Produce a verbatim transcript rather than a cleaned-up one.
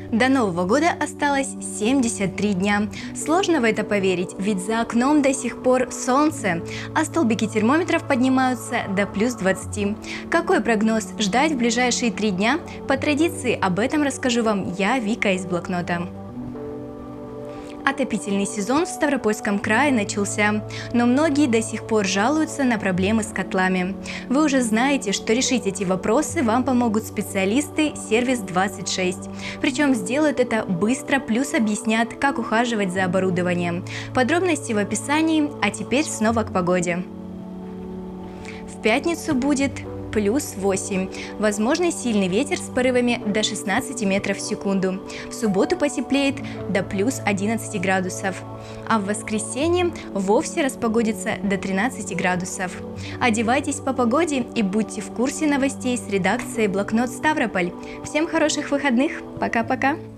До Нового года осталось семьдесят три дня. Сложно в это поверить, ведь за окном до сих пор солнце, а столбики термометров поднимаются до плюс двадцати. Какой прогноз ждать в ближайшие три дня? По традиции об этом расскажу вам я, Вика из блокнота. Отопительный сезон в Ставропольском крае начался, но многие до сих пор жалуются на проблемы с котлами. Вы уже знаете, что решить эти вопросы вам помогут специалисты Сервис двадцать шесть. Причем сделают это быстро, плюс объяснят, как ухаживать за оборудованием. Подробности в описании, а теперь снова к погоде. В пятницу будет плюс восемь. Возможный сильный ветер с порывами до шестнадцати метров в секунду. В субботу потеплеет до плюс одиннадцати градусов. А в воскресенье вовсе распогодится до тринадцати градусов. Одевайтесь по погоде и будьте в курсе новостей с редакцией Блокнот Ставрополь. Всем хороших выходных. Пока-пока.